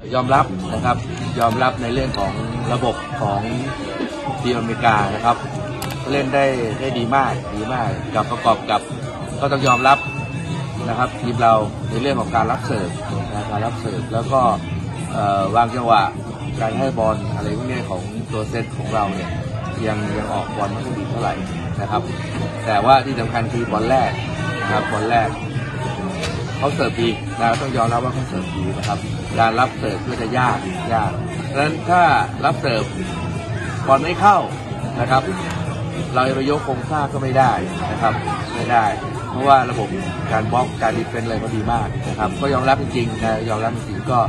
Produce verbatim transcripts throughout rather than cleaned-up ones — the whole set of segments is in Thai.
ยอมรับนะครับยอมรับในเรื่องของระบบของทีมอเมริกานะครับเล่นได้ได้ดีมากดีมากกับประกอบกับก็ต้องยอมรับนะครับทีมเราในเรื่องของการรับเสิร์ฟการรับเสิร์ฟแล้วก็วางจังหวะการให้บอลอะไรพวกนี้ของตัวเซตของเราเนี่ยยังยังออกบอลไม่ค่อยดีเท่าไหร่นะครับแต่ว่าที่สำคัญคือบอลแรกนะครับบอลแรกเขาเสิร์ฟดีนะต้องยอมรับว่าเขาเสิร์ฟดีนะครับการรับเสิร์ฟก็จะยากยากดังนั้นถ้ารับเสิร์ฟบอลไม่เข้านะครับเราจะไปยกโครงสร้างก็ไม่ได้นะครับไม่ได้เพราะว่าระบบการบล็อกการดีเฟนส์อะไรก็ดีมากนะครับก็ยอมรับจริงๆนะยอมรับจริงๆก็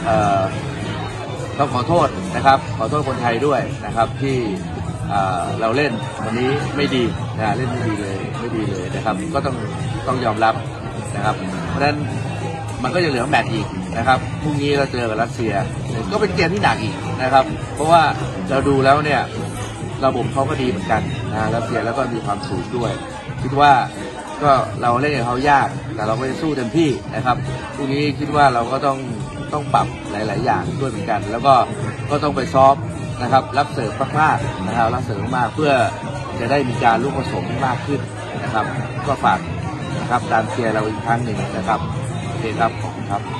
ต้องขอโทษนะครับขอโทษคนไทยด้วยนะครับที่เราเล่นวันนี้ไม่ดีนะเล่นไม่ดีเลยไม่ดีเลยนะครับก็ต้องต้องยอมรับนะครับเพราะฉะนั้นมันก็จะเหลือแมตช์อีกนะครับพรุ่งนี้เราเจอกับรัสเซียก็เป็นเกมที่หนักอีกนะครับเพราะว่าเราดูแล้วเนี่ยระบบเขาก็ดีเหมือนกันนะรัสเซียแล้วก็มีความสูงด้วยคิดว่าก็เราเล่นกับเขายากแต่เราก็จะสู้เต็มที่นะครับพรุ่งนี้คิดว่าเราก็ต้องต้องปรับหลายๆอย่างด้วยเหมือนกันแล้วก็ก็ต้องไปซ้อมนะครับรับเสิร์ฟมากๆนะครับรับเสิร์ฟมากเพื่อจะได้มีการลูกผสมมากขึ้นนะครับก็ฝากนะครับตามเชียร์เราอีกครั้งหนึ่งนะครับโอเคครับขอบคุณครับ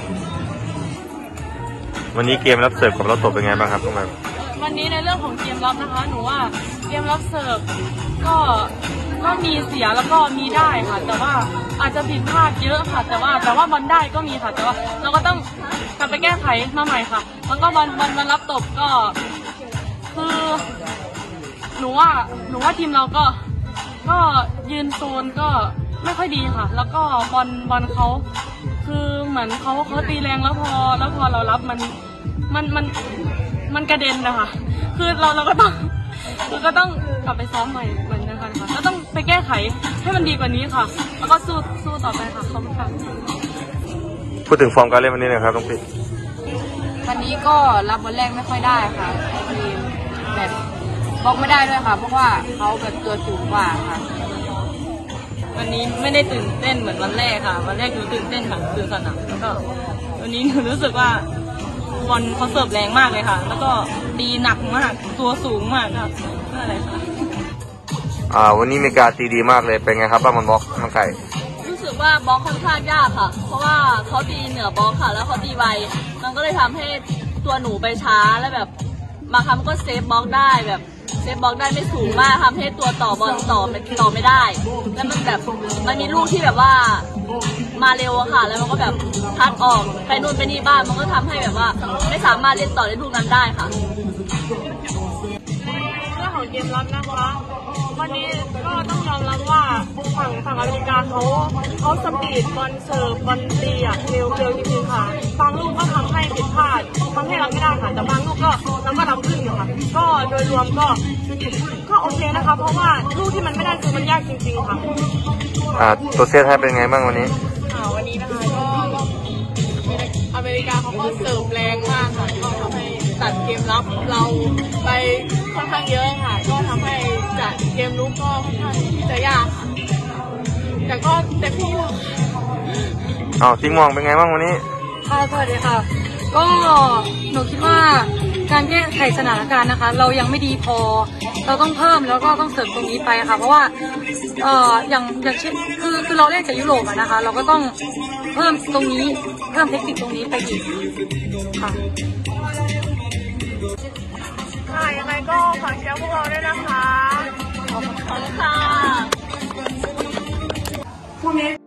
วันนี้เกมรับเสิร์ฟกับรับตบเป็นไงบ้างครับทุกคนวันนี้ในเรื่องของเกมรับนะคะหนูว่าเกมรับเสิร์ฟก็ก็มีเสียแล้วก็มีได้ค่ะแต่ว่าอาจจะผิดพลาดเยอะค่ะแต่ว่าแต่ว่าบอลได้ก็มีค่ะแต่ว่าเราก็ต้องกลับไปแก้ไขมาใหม่ค่ะแล้วก็บอลบอลบอลรับตบก็คือหนูว่าหนูว่าทีมเราก็ก็ยืนโซนก็ไม่ค่อยดีค่ะแล้วก็บอลบอลเขาคือเหมือนเขาเขาตีแรงแล้วพอแล้วพอเรารับมันมันมันมันกระเด็นนะคะคือเราเราก็ต้องเราก็ต้องกลับไปซ้อมใหม่เหมือนกันค่ะแล้วต้องไปแก้ไขให้มันดีกว่านี้ค่ะแล้วก็สู้สู้ต่อไปค่ะขอบคุณค่ะพูดถึงฟอร์มการเล่นวันนี้นะครับต้องปิดวันนี้ก็รับบอลแรกไม่ค่อยได้ค่ะทีมแบบบล็อกไม่ได้ด้วยค่ะเพราะว่าเขาแบบตัวสูงกว่าค่ะวันนี้ไม่ได้ตื่นเต้นเหมือนวันแรกค่ะวันแรกหนูตื่นเต้นค่ะตื่นสนามแล้วก็วันนี้หนูรู้สึกว่าบอลเขาเสิร์ฟแรงมากเลยค่ะแล้วก็ดีหนักมากตัวสูงมากค่ะอะไรค่ะอ่าวันนี้มีการตีดีมากเลยเป็นไงครับบ้างมันบล็อกมันไก่รู้สึกว่าบล็อกค่อนข้างยากค่ะเพราะว่าเขาตีเหนือบล็อกค่ะแล้วเขาตีไวมันก็เลยทำให้ตัวหนูไปช้าแล้วแบบบางครั้งก็เซฟบล็อกได้แบบเซฟบล็อกได้ไม่สูงมากทำให้ตัวต่อบอลต่อต่อไม่ได้แล้วมันแบบมันมีลูกที่แบบว่ามาเร็วอะค่ะแล้วมันก็แบบพัดออกไปนู่นไปนี่บ้างมันก็ทำให้แบบว่าไม่สามารถเล่นต่อในลูกนั้นได้ค่ะเรื่องของเกมรับนะคะวันนี้ก็ต้องยอมรับว่าฝั่งฝั่งอเมริกาเขาเขาสปีดบอลเสิร์ฟบอลตีอะเร็วเร็วจริงๆค่ะบางลูกก็ทำให้ผิดพลาดทำให้รับไม่ได้ค่ะแต่บางลูกก็เราก็รับขึ้นอยู่ค่ะก็โดยรวมก็ก็โอเคนะคะเพราะว่าลูกที่มันไม่ได้คือมันยากจริงๆค่ะอ่าตัวเซตให้เป็นไงบ้างวันนี้วันนี้นะคะก็อเมริกาเขาก็เสิร์ฟแรงมากค่ะก็ทำให้ตัดเกมรับเราไปค่อนข้างเยอะค่ะก็ทำให้จัดเกมลุกก็ค่อนข้างที่จะยากค่ะแต่ก็เต็มที่แล้วอ้าวทีมมองเป็นไงบ้างวันนี้ค่ะสวัสดีค่ะก็หนูคิดว่าการแก้ไขสถานการณ์นะคะเรายังไม่ดีพอเราต้องเพิ่มแล้วก็ต้องเสริมตรงนี้ไปค่ะเพราะว่าเอ่ออย่างอย่างเช่นคือคือเราเล่นจากยุโรปนะคะเราก็ต้องเพิ่มตรงนี้เพิ่มเทคนิคตรงนี้ไปอีกค่ะค่ะยังไงก็ฝากเชียร์พวกเราด้วยนะคะขอบคุณค่ะ